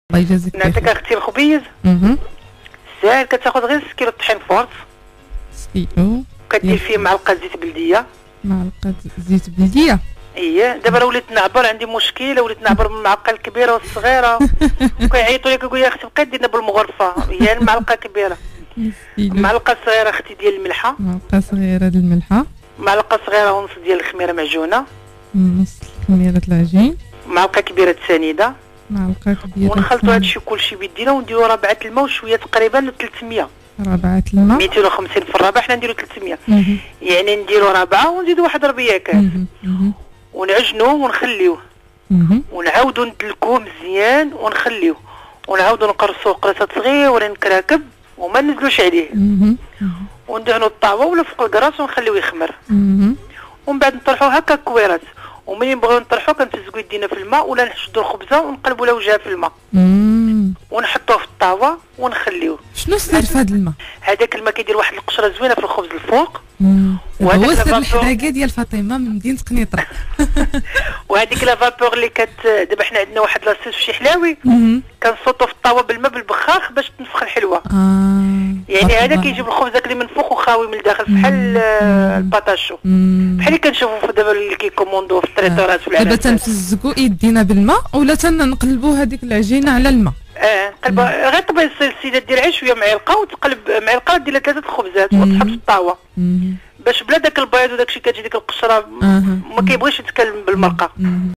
الله يجازيك بخير. نعطيك اختي الخبيز. ساهل، كتاخذ غير 6 كيلو طحين فورت، 6 كيلو كدير فيه معلقه زيت بلديه. معلقه زيت بلديه. اييه، دابا راه وليت نعبر، عندي مشكله، وليت نعبر بالمعلقه الكبيره والصغيره وكيعيطوا لي كيقول لي اختي بقيت ديرنا بالمغرفه، هي المعلقه كبيره. معلقه صغيره اختي ديال الملحه، معلقه صغيره ديال الملحه، معلقه صغيره ونص ديال الخميره معجونه، نص خميره العجين، معلقه كبيره سنيده، معلقه كبيره. ونخلطوا هادشي كلشي بيدينا ونديروا ربعه الماء وشويه تقريبا 300. ربعه الماء 250 في الربع، حنا نديروا 300. يعني نديروا ربعه ونزيدوا واحد ربيه كامل ونعجنوه ونخليوه ونعاودوا ندلكوه مزيان ونخليوه ونعاودوا نقرصوه قرصات صغيورين كراكب وما نزلوش عليه وندهنوا الطاوه ولا فوق الكراس ونخليوه يخمر. ومن بعد نطرحوه هكا كويرات، وملي نبغيو نطرحوه كنتزقوا يدينا في الماء ولا نحشدوا الخبزه ونقلبوا لها وجهها في الماء ونحطوه في الطاوه ونخليوه. شنو السر في هذا الماء؟ هذاك الماء كيدير واحد القشره زوينه في الخبز الفوق. هو سر الحداقه ديال فاطمه من مدينه قنيطره. وهذيك لا فابور اللي دابا حنا عندنا واحد لاصيص في شي حلاوي كنصوتو في الطاوه بالماء بالبخاخ باش تنفخ الحلوه. يعني هذا كيجيب الخبز داك اللي من فوق وخاوي من الداخل بحال الباطاشو، بحال اللي كنشوفوا دابا اللي كيكوموندو في التريتورات في دابا تنفزقوا يدينا بالماء ولا تنقلبوا هذيك العجينه على الماء؟ نقلبها غير طبيعي. السيده دير عيش شويه معلقه وتقلب معلقه دير لها 3 خبزات وتحط في الطاوه باش بلا داك البيض وداك الشيء كتجي ديك القشره ما كيبغيش يتكلم بالمرقه.